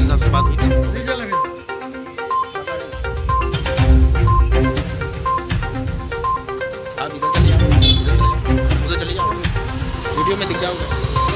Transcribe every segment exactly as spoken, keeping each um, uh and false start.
साहब से बात हुई थी? आप इधर चले जाओ, उधर चले जाओ, उधर चले जाओ, वीडियो में दिख जाओगे।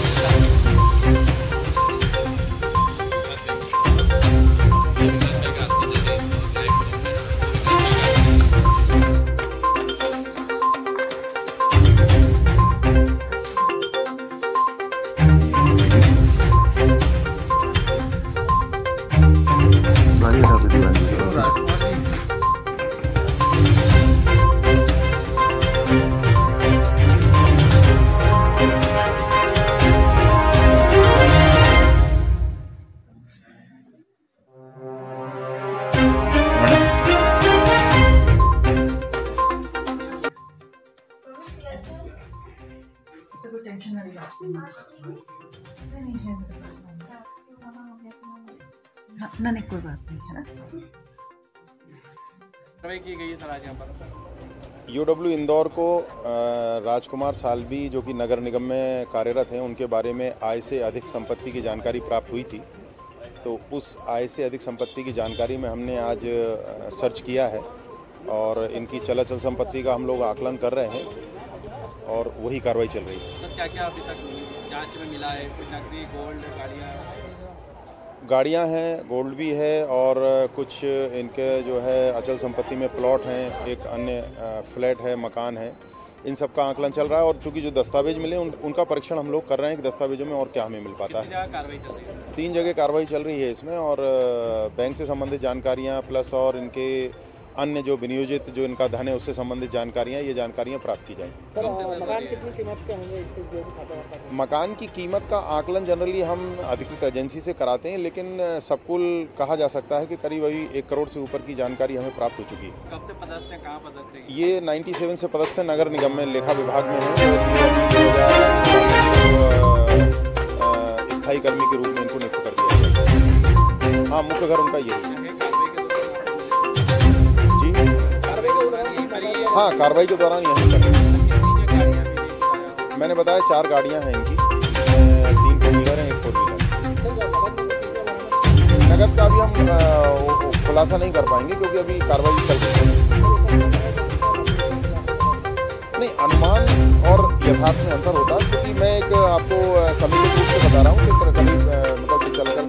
कोई टेंशन वाली बात नहीं है। हाँ, ना नहीं कोई बात नहीं है ना। की गई है सर आज यहाँ पर यूडब्ल्यू इंदौर को राजकुमार साल्वी जो कि नगर निगम में कार्यरत हैं, उनके बारे में आय से अधिक संपत्ति की जानकारी प्राप्त हुई थी। तो उस आय से अधिक संपत्ति की जानकारी में हमने आज सर्च किया है और इनकी चल अचल संपत्ति का हम लोग आकलन कर रहे हैं और वही कार्रवाई चल रही है। सर क्या क्या अभी तक जांच में मिला है? कुछ नकदी, गोल्ड, गाड़ियाँ गाड़ियाँ हैं, गोल्ड भी है और कुछ इनके जो है अचल संपत्ति में प्लॉट हैं, एक अन्य फ्लैट है, मकान है, इन सब का आकलन चल रहा है। और चूंकि जो दस्तावेज मिले उन, उनका परीक्षण हम लोग कर रहे हैं कि दस्तावेजों में और क्या हमें मिल पाता है। कार्रवाई चल रही है? तीन जगह कार्रवाई चल रही है इसमें और बैंक से संबंधित जानकारियाँ प्लस और इनके अन्य जो विनियोजित जो इनका धन है उससे संबंधित जानकारियाँ, ये जानकारियाँ प्राप्त की जाएंगी। मकान कितनी कीमत के होंगे? मकान की कीमत का आकलन जनरली हम अधिकृत एजेंसी से कराते हैं, लेकिन सबकुल कहा जा सकता है कि करीब अभी एक करोड़ से ऊपर की जानकारी हमें प्राप्त हो चुकी है। कब से पदस्थ है, कहाँ पदस्थ है? ये सत्तानवे से पदस्थ है, नगर निगम में लेखा विभाग में है। स्थायी कर्मी के रूप में इनको नियुक्त कर दिया गया। हाँ, मुख्य घर उनका यही है। हाँ, कार्रवाई के दौरान यही करें। मैंने बताया चार गाड़ियां हैं इनकी, तीन फोर व्हीलर हैं, एक फोर व्हीलर। नगद का अभी हम खुलासा नहीं कर पाएंगे क्योंकि अभी कार्रवाई चल रही है। नहीं, अनुमान और यथार्थ में अंतर होता है, क्योंकि मैं एक आपको समिति रूप से बता रहा हूँ कि कभी मतलब चल